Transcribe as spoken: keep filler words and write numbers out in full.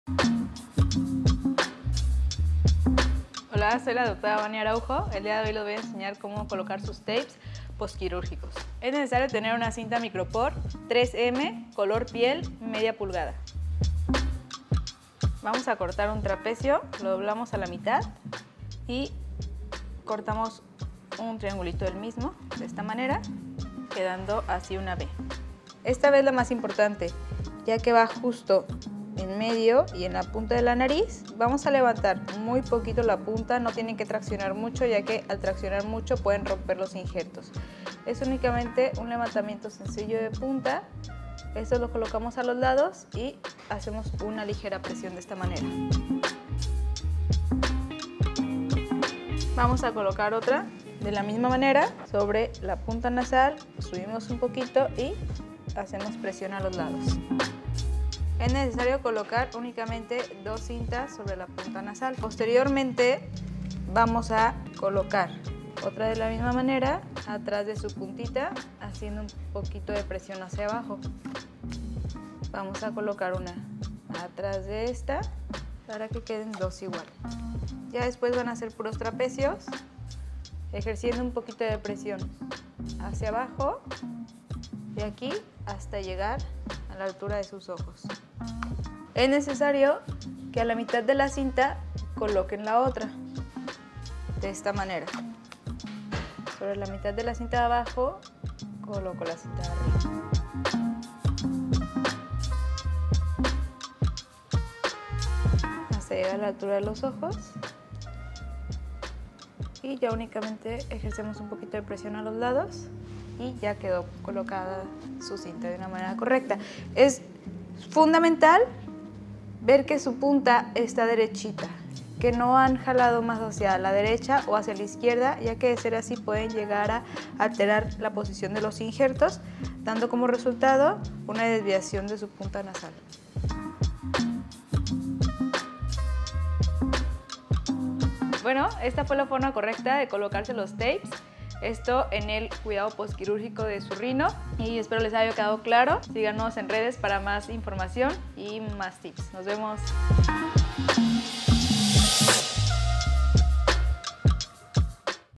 Hola, soy la doctora Vania Araujo. El día de hoy les voy a enseñar cómo colocar sus tapes postquirúrgicos. Es necesario tener una cinta micropor tres eme, color piel, media pulgada. Vamos a cortar un trapecio, lo doblamos a la mitad y cortamos un triangulito del mismo, de esta manera, quedando así una V. Esta vez la más importante, ya que va justo en medio y en la punta de la nariz, vamos a levantar muy poquito la punta, no tienen que traccionar mucho, ya que al traccionar mucho pueden romper los injertos. Es únicamente un levantamiento sencillo de punta. Esto lo colocamos a los lados y hacemos una ligera presión de esta manera. Vamos a colocar otra de la misma manera sobre la punta nasal, subimos un poquito y hacemos presión a los lados. Es necesario colocar únicamente dos cintas sobre la punta nasal. Posteriormente vamos a colocar otra de la misma manera atrás de su puntita, haciendo un poquito de presión hacia abajo. Vamos a colocar una atrás de esta para que queden dos igual. Ya después van a hacer puros trapecios, ejerciendo un poquito de presión hacia abajo, de aquí hasta llegar a la altura de sus ojos. Es necesario que a la mitad de la cinta coloquen la otra, de esta manera. Sobre la mitad de la cinta de abajo, coloco la cinta de arriba. Hasta llegar a la altura de los ojos. Y ya únicamente ejercemos un poquito de presión a los lados y ya quedó colocada su cinta de una manera correcta. Es fundamental ver que su punta está derechita, que no han jalado más hacia la derecha o hacia la izquierda, ya que de ser así pueden llegar a alterar la posición de los injertos, dando como resultado una desviación de su punta nasal. Bueno, esta fue la forma correcta de colocarse los tapes. Esto en el cuidado postquirúrgico de su rino y espero les haya quedado claro. Síganos en redes para más información y más tips. Nos vemos.